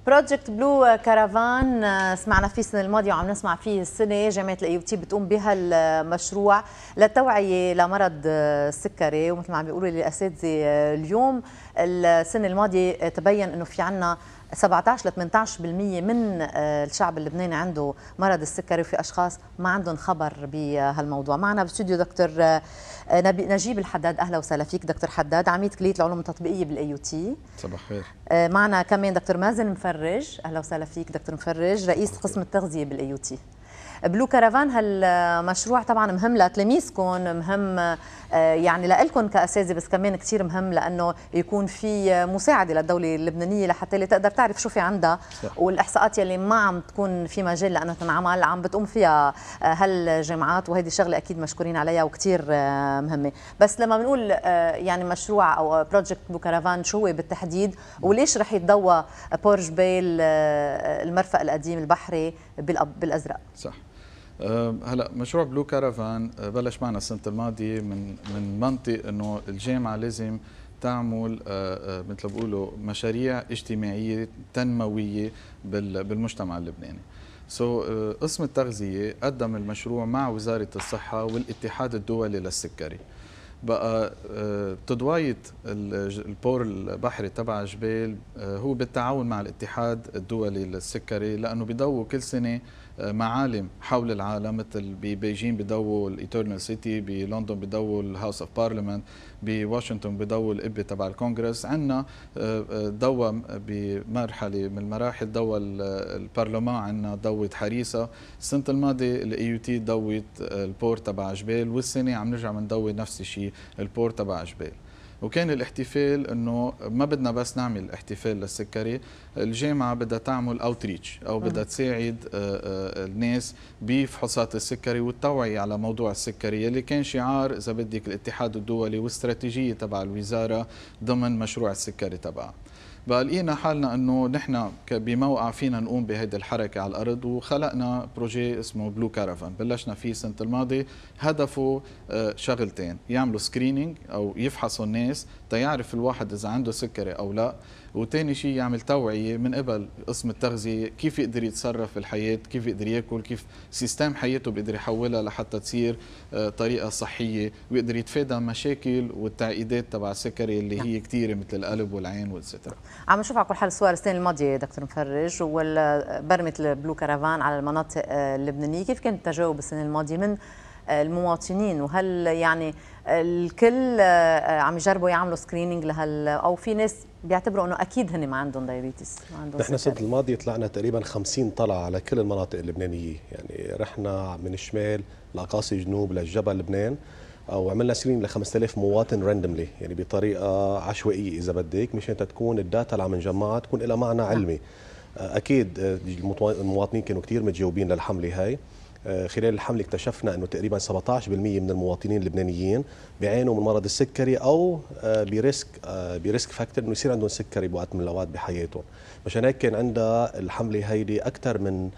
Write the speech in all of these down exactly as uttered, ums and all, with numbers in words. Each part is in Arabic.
بروجكت بلو كارافان سمعنا فيه السنه الماضيه وعم نسمع فيه السنه. جامعه الاي يو تي بتقوم بهالمشروع للتوعيه لمرض السكري، ومثل ما عم بيقولوا لي الاساتذه اليوم السنه الماضيه تبين انه في عنا سبعة عشر ل ثمانية عشر بالمئة من الشعب اللبناني عنده مرض السكري، وفي اشخاص ما عندهم خبر بهالموضوع. معنا باستوديو دكتور نجيب الحداد. اهلا وسهلا فيك دكتور حداد، عميد كليه العلوم التطبيقيه بالاي يو تي. صباح الخير. معنا كمان دكتور مازن مفرج. اهلا وسهلا فيك دكتور مفرج، رئيس قسم التغذيه بالاي يو تي. بلو كارافان هالمشروع طبعا مهم لتلاميذكم، مهم يعني لكم كاساتذه، بس كمان كثير مهم لانه يكون في مساعده للدوله اللبنانيه لحتى اللي تقدر تعرف شو في عندها، والاحصاءات يلي ما عم تكون في مجال لانها تنعمل عم بتقوم فيها هالجامعات، وهيدي شغله اكيد مشكورين عليها وكثير مهمه. بس لما بنقول يعني مشروع او بروجكت بلو كارافان شو هو بالتحديد، وليش رح يتضوى بورج بيل المرفأ القديم البحري بالازرق؟ صح. هلا مشروع بلو كارافان بلش معنا السنه الماضيه من من منطق انه الجامعه لازم تعمل مثل ما بيقولوا مشاريع اجتماعيه تنمويه بالمجتمع اللبناني. سو so, قسم التغذيه قدم المشروع مع وزاره الصحه والاتحاد الدولي للسكري. بقى تضوية البور البحري تبع جبال هو بالتعاون مع الاتحاد الدولي للسكري، لأنه بيضووا كل سنة معالم حول العالم، مثل ببيجين بيضووا الإيترنال سيتي، بلندن بيضووا الهاوس اوف بارلمنت، بواشنطن بيضووا الإبي تبع الكونغرس. عندنا ضوى بمرحلة من المراحل ضوى البرلمان، عندنا ضوت حريصة. السنة الماضية الاي يو تي ضوت البور تبع جبال، والسنة عم نرجع بنضوي نفس الشيء البور تبع جبال. وكان الاحتفال انه ما بدنا بس نعمل احتفال للسكري، الجامعه بدها تعمل اوتريتش او بدها تساعد الناس بفحوصات السكري والتوعيه على موضوع السكري، اللي كان شعار اذا بدك الاتحاد الدولي واستراتيجيه تبع الوزاره ضمن مشروع السكري تبعها. بقى لقينا حالنا انه نحن بموقع فينا نقوم بهيدي الحركه على الارض، وخلقنا بروجي اسمه بلو كارافان. بلشنا فيه السنه الماضيه. هدفه شغلتين: يعملوا سكرينينج او يفحصوا الناس تيعرف الواحد اذا عنده سكري او لا، وثاني شيء يعمل توعيه من قبل قسم التغذيه كيف يقدر يتصرف بالحياه، كيف يقدر ياكل، كيف سيستم حياته بيقدر يحولها لحتى تصير طريقه صحيه، ويقدر يتفادى مشاكل والتعقيدات تبع السكري اللي هي كثيره مثل القلب والعين والسترة. عم نشوف على كل حال الصور السنه الماضيه دكتور مفرج، وبرمه البلو كارافان على المناطق اللبنانيه، كيف كان التجاوب السنه الماضيه من المواطنين؟ وهل يعني الكل عم يجربوا يعملوا سكرينينج لهال، او في ناس بيعتبروا انه اكيد هن ما عندهم دايابيتس؟ نحن السنه الماضيه طلعنا تقريبا خمسين طلعه على كل المناطق اللبنانيه، يعني رحنا من الشمال لاقاصي جنوب للجبل لبنان، او عملنا سكرين ل خمسة آلاف مواطن راندملي، يعني بطريقه عشوائيه اذا بدك، مشان تكون الداتا اللي عم نجمعها تكون لها معنى علمي. اكيد المواطنين كانوا كثير متجاوبين للحمله هاي. خلال الحمله اكتشفنا انه تقريبا سبعة عشر بالمئة من المواطنين اللبنانيين بيعانوا من مرض السكري او بريسك بريسك فاكتور انه يصير عندهم سكري بوقت من الاوقات بحياتهم. مشان هيك كان عندها الحمله هيدي اكثر من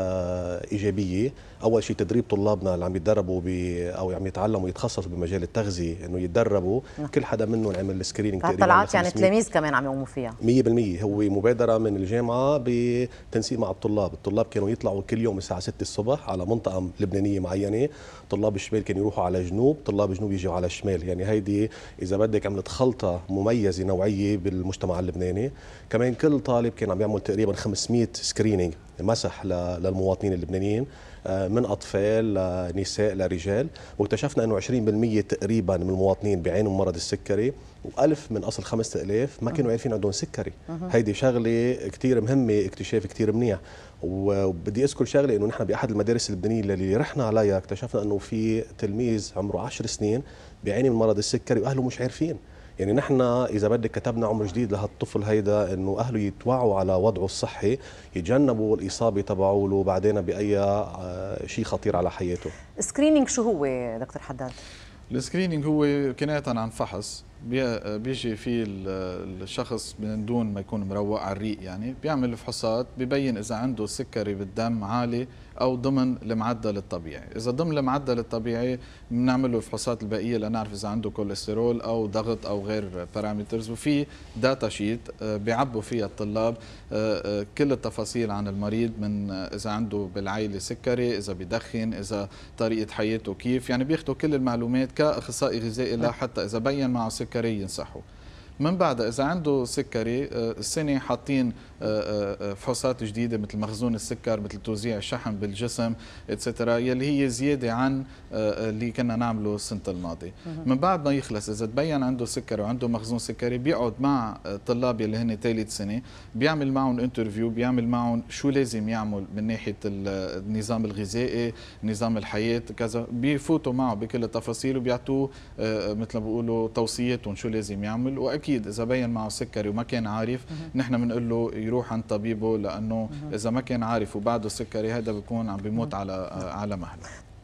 ايجابيه. اول شيء تدريب طلابنا اللي عم يتدربوا او عم يتعلموا يتخصصوا بمجال التغذيه، انه يتدربوا كل حدا منهم عمل سكرينينج تقريبا. طلعات يعني التلاميذ كمان عم يقوموا فيها مية بالمية. هو مبادره من الجامعه بتنسيق مع الطلاب. الطلاب كانوا يطلعوا كل يوم الساعه ستة الصبح على منطقه لبنانيه معينه. طلاب الشمال كانوا يروحوا على جنوب، طلاب الجنوب يجوا على الشمال. يعني هيدي اذا بدك عملت خلطه مميزه نوعيه بالمجتمع اللبناني. كمان كل طالب كان عم يعمل تقريبا خمسمئة سكرينينج مسح للمواطنين اللبنانيين، من اطفال لنساء لرجال. واكتشفنا انه عشرين بالمئة تقريبا من المواطنين بيعانوا من مرض السكري، وألف من اصل خمسة آلاف ما كانوا عارفين عندهم سكري. هيدي شغله كثير مهمه، اكتشاف كثير منيح. وبدي اذكر شغله، انه نحن باحد المدارس اللبنانيه اللي رحنا عليها اكتشفنا انه في تلميذ عمره عشر سنين بيعاني من مرض السكري واهله مش عارفين. يعني نحن اذا بدك كتبنا عمر جديد لهالطفل هيدا، انه اهله يتوعوا على وضعه الصحي، يتجنبوا الاصابه تبعه له بعدين باي شيء خطير على حياته. سكرينينج شو هو دكتور حداد؟ السكرينينج هو كناية عن فحص بيجي في الشخص من دون ما يكون مروق على الريق، يعني بيعمل فحوصات ببين اذا عنده سكري بالدم عالي او ضمن المعدل الطبيعي. اذا ضمن المعدل الطبيعي بنعمل له الفحوصات الباقيه لنعرف اذا عنده كوليسترول او ضغط او غير بارامترز، وفي داتا شيت بيعبوا فيها الطلاب كل التفاصيل عن المريض، من اذا عنده بالعائله سكري، اذا بدخن، اذا طريقه حياته كيف، يعني بياخذوا كل المعلومات كاخصائي غذائي لحتى اذا بين معه سكري ينصحوا. من بعد إذا عنده سكري السنة حاطين فحوصات جديدة مثل مخزون السكر، مثل توزيع الشحم بالجسم اتسترا، يلي هي زيادة عن اللي كنا نعمله السنة الماضية. من بعد ما يخلص إذا تبين عنده سكر وعنده مخزون سكري، بيقعد مع الطلاب يلي هن ثالث سنة، بيعمل معهم انترفيو، بيعمل معهم شو لازم يعمل من ناحية النظام الغذائي، نظام الحياة كذا، بيفوتوا معه بكل التفاصيل وبيعطوه مثل ما بيقولوا توصياتهم شو لازم يعمل. وأكيد إذا بين معه سكري وما كان عارف، نحن بنقول له يروح عند طبيبه، لأنه إذا ما كان عارف وبعده سكري هذا بيكون عم بيموت على على مهله.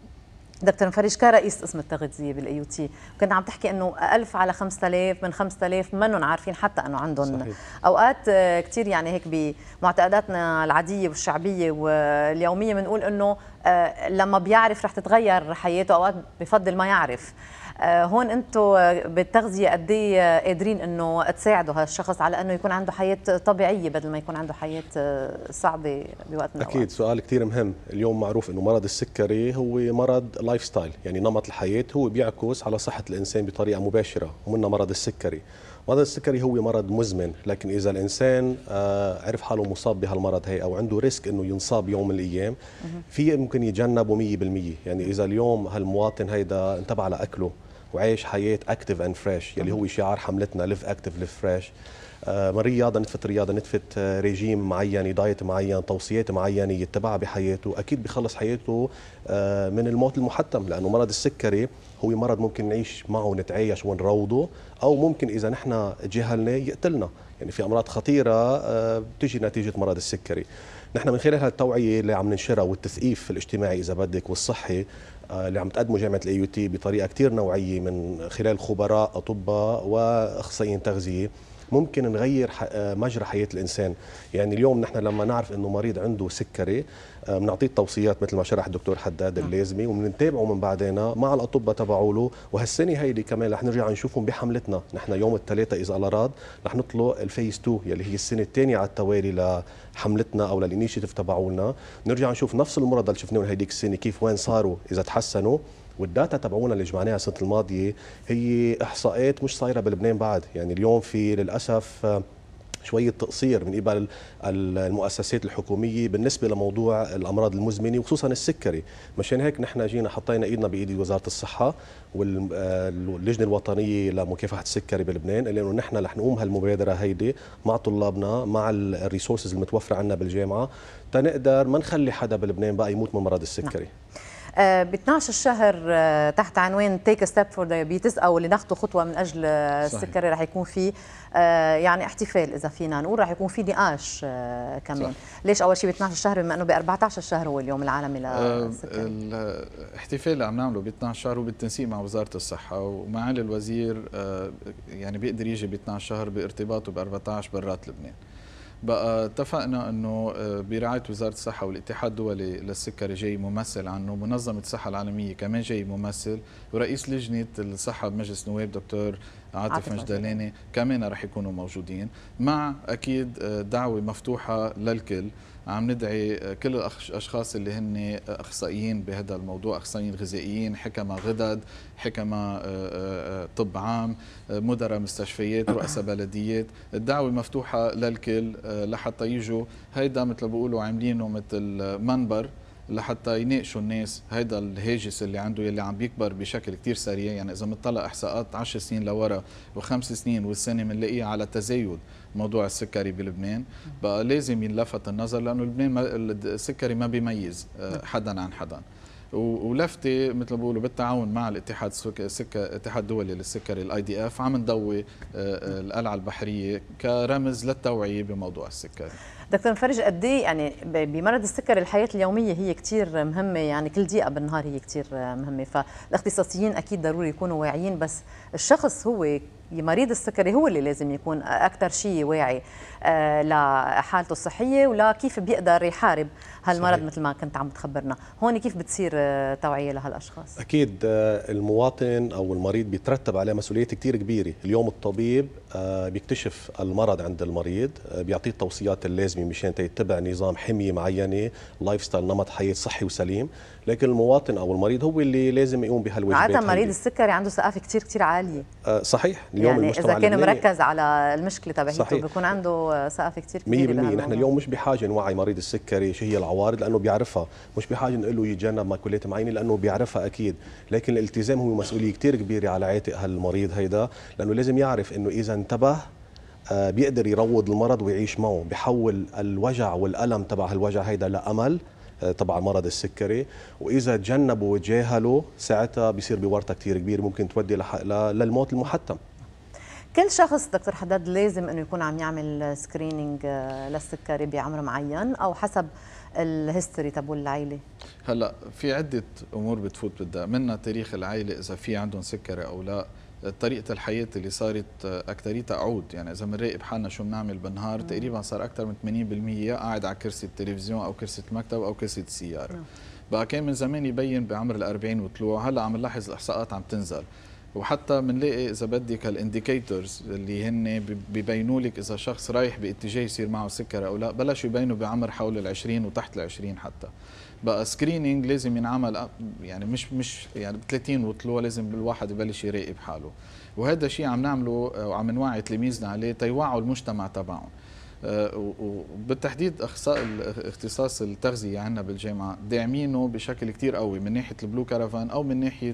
دكتور مفرج كرئيس قسم التغذية بالاي يو تي، كنت عم تحكي انه ألف على خمسة آلاف من خمسة آلاف منهم عارفين حتى انه عندهم صحيح. اوقات كثير يعني هيك بمعتقداتنا العادية والشعبية واليومية بنقول انه لما بيعرف رح تتغير حياته، اوقات بفضل ما يعرف. هون انتم بالتغذيه قد ايه قادرين انه تساعدوا هالشخص على انه يكون عنده حياه طبيعيه بدل ما يكون عنده حياه صعبه بوقت من اكيد سؤال كثير مهم. اليوم معروف انه مرض السكري هو مرض لايف ستايل، يعني نمط الحياه هو بيعكس على صحه الانسان بطريقه مباشره، ومنها مرض السكري. مرض السكري هو مرض مزمن، لكن اذا الانسان عرف حاله مصاب بهالمرض هي او عنده ريسك انه ينصاب يوم من الايام، في ممكن يتجنبه مية بالمية. يعني اذا اليوم هالمواطن هيدا انتبه لأكله وعيش حياه اكتف اند فريش، يلي هو شعار حملتنا ليف اكتف ليف فريش، من رياضه نتفت رياضه، نتفت ريجيم معين، دايت معين، توصيات معينه يتبعها بحياته، اكيد بخلص حياته من الموت المحتم. لانه مرض السكري هو مرض ممكن نعيش معه ونتعايش ونروضه، او ممكن اذا نحن جهلنا يقتلنا. يعني في امراض خطيره بتجي نتيجه مرض السكري. نحن من خلال هالتوعيه اللي عم ننشرها والتثقيف الاجتماعي اذا بدك والصحي اللي عم تقدمه جامعه الاي يو تي بطريقه كثير نوعيه من خلال خبراء اطباء واخصائيين تغذيه، ممكن نغير مجرى حياه الانسان. يعني اليوم نحن لما نعرف انه مريض عنده سكري بنعطيه التوصيات مثل ما شرح الدكتور حداد اللازمه، وبنتابعه من بعدين مع الاطباء تبعوا له. وهالسنه هيدي كمان رح نرجع نشوفهم بحملتنا. نحن يوم الثلاثاء اذا الله راد رح نطلق الفيز اثنين يلي هي السنه الثانيه على التوالي لحملتنا او للانيشيتيف تبعولنا. نرجع نشوف نفس المرضى اللي شفناهم هيديك السنه كيف وين صاروا، اذا تحسنوا. والداتا تبعونا اللي جمعناها السنه الماضيه هي احصاءات مش صايره بلبنان بعد. يعني اليوم في للاسف شويه تقصير من قبل المؤسسات الحكوميه بالنسبه لموضوع الامراض المزمنه وخصوصا السكري. مشان هيك نحن جينا حطينا ايدنا بايد وزاره الصحه واللجنه الوطنيه لمكافحه السكري بلبنان، لانه نحن رح نقوم هالمبادره هيدي مع طلابنا مع الريسورسز المتوفره عندنا بالجامعه، تنقدر ما نخلي حدا بلبنان بقى يموت من مرض السكري. ب اثنعش الشهر تحت عنوان تيك ستيب فور دايابيتس، او اللي ناخذ خطوه من اجل السكري، رح يكون في يعني احتفال اذا فينا نقول، رح يكون في نقاش كمان. صح. ليش اول شيء ب اثنعش الشهر بما انه ب أربعة عشر الشهر هو اليوم العالمي للسكري؟ الاحتفال اللي عم نعمله ب اثنعش شهر وبالتنسيق مع وزاره الصحه ومعالي الوزير، يعني بيقدر يجي ب اثنعش شهر بارتباطه ب أربعة عشر برات لبنان. بقى اتفقنا انه برعايه وزاره الصحه والاتحاد الدولي للسكري جاي ممثل عنه، منظمه الصحه العالميه كمان جاي ممثل، ورئيس لجنه الصحه بمجلس النواب دكتور عاطف مجدلاني كمان رح يكونوا موجودين، مع اكيد دعوه مفتوحه للكل. عم ندعي كل الاشخاص اللي هن اخصائيين بهذا الموضوع، اخصائيين غذائيين، حكماء غدد، حكماء طب عام، مدراء مستشفيات، رؤساء بلديات. الدعوه مفتوحه للكل لحتى يجوا. هيدا مثل بيقولوا عاملينه مثل منبر لحتى يناقشوا الناس هيدا الهاجس اللي عنده يلي عم بيكبر بشكل كتير سريع. يعني اذا بنطلع احصاءات عشر سنين لورا وخمس سنين والسنه بنلاقيها على تزايد موضوع السكري بلبنان، بقى لازم ينلفت النظر، لانه لبنان ما السكري ما بيميز حدا عن حدا. ولفتة مثل ما بيقولوا بالتعاون مع الاتحاد الاتحاد الدولي للسكري الاي دي اف عم نضوي القلعه البحريه كرمز للتوعيه بموضوع السكري. دكتور مفرج، قد ايه يعني بمرض السكري الحياه اليوميه هي كثير مهمه، يعني كل دقيقه بالنهار هي كثير مهمه، فالاختصاصيين اكيد ضروري يكونوا واعيين، بس الشخص هو مريض السكري هو اللي لازم يكون اكثر شيء واعي لحالته الصحيه ولا كيف بيقدر يحارب هالمرض. صحيح. مثل ما كنت عم تخبرنا هون كيف بتصير توعيه لهالاشخاص؟ اكيد المواطن او المريض بيترتب عليه مسؤوليات كثير كبيره. اليوم الطبيب بيكتشف المرض عند المريض، بيعطيه التوصيات اللازمه مشان يتبع نظام حميه معينه، لايف ستايل، نمط حياه صحي وسليم. لكن المواطن او المريض هو اللي لازم يقوم بهالواجبات. عاده مريض السكري عنده ثقافه كثير كثير عاليه. صحيح. اليوم يعني المجتمع اذا كان مركز على المشكله تبعته بيكون عنده ثقافه كثير كبيره. مية بالمية نحن اليوم مش بحاجه نوعي مريض السكري شو هي العوارض لانه بيعرفها، مش بحاجه نقول له يتجنب ماكولات معينه لانه بيعرفها اكيد. لكن الالتزام هو مسؤوليه كثير كبيره على عاتق هالمريض هيدا، لانه لازم يعرف انه اذا انتبه بيقدر يروض المرض ويعيش معه، بحول الوجع والالم تبع هالوجع هيدا لامل تبع مرض السكري. واذا تجنبوا وتجاهلوا ساعتها بيصير بورطه كثير كبير ممكن تودي للموت المحتم. كل شخص دكتور حداد لازم انه يكون عم يعمل سكرينينج للسكري بعمر معين او حسب الهيستوري تبع العائله؟ هلا في عده امور بتفوت بدها، منها تاريخ العائله اذا في عندهم سكري او لا، طريقه الحياه اللي صارت اكثريتها قعود. يعني اذا بنراقب حالنا شو بنعمل بالنهار مم. تقريبا صار اكثر من ثمانين بالمئة قاعد على كرسي التلفزيون او كرسي المكتب او كرسي السياره. مم. بقى كان من زمان يبين بعمر الأربعين وطلوع، هلا عم نلاحظ الاحصاءات عم تنزل، وحتى بنلاقي اذا بدك الانديكيتورز اللي هن ببينوا لك اذا شخص رايح باتجاه يصير معه سكر او لا، بلشوا يبينوا بعمر حول العشرين وتحت العشرين. حتى بقى سكرينينج لازم ينعمل يعني مش مش يعني ب ثلاثين وطلوع لازم الواحد يبلش يراقب حاله، وهذا الشيء عم نعمله وعم نوعي تلاميذنا عليه تيوعوا المجتمع تبعهم. وبالتحديد اختصاص التغذيه عندنا بالجامعه داعمينه بشكل كتير قوي من ناحيه البلو كارافان او من ناحيه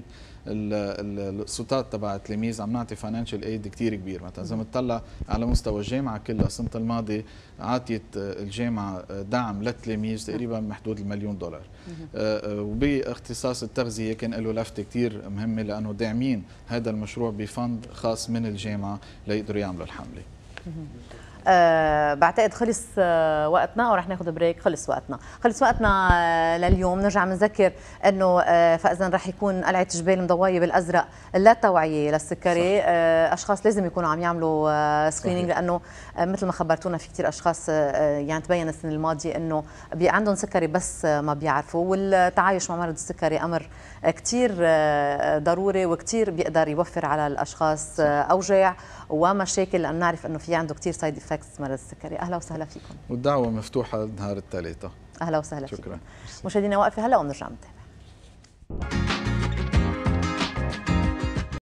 السلطات تبع التلاميذ. عم نعطي فاينانشال ايد كتير كبير. مثلا اذا بنطلع على مستوى الجامعه كلها، السنه الماضيه عطيت الجامعه دعم للتلاميذ تقريبا بحدود المليون دولار. وباختصاص التغذيه كان له لفته كتير مهمه لانه داعمين هذا المشروع بفند خاص من الجامعه ليقدروا يعملوا الحمله. أه بعتقد خلص أه وقتنا او رح ناخذ بريك. خلص وقتنا خلص وقتنا أه لليوم. نرجع بنذكر انه أه فاذا رح يكون قلعه جبال مضوايه بالازرق للتوعيه للسكري. أه اشخاص لازم يكونوا عم يعملوا أه سكرينينج لانه أه مثل ما خبرتونا في كثير اشخاص أه يعني تبين السنه الماضيه انه عندهم سكري بس أه ما بيعرفوا. والتعايش مع مرض السكري امر أه كثير أه ضروري وكثير بيقدر يوفر على الاشخاص أه اوجاع ومشاكل، لأن نعرف انه في عنده كثير سايد افكتس مرض السكري. اهلا وسهلا فيكم. والدعوه مفتوحه نهار الثلاثاء. اهلا وسهلا شكرا. فيكم. مشاهدينا واقفه هلا ونرجع نتابع.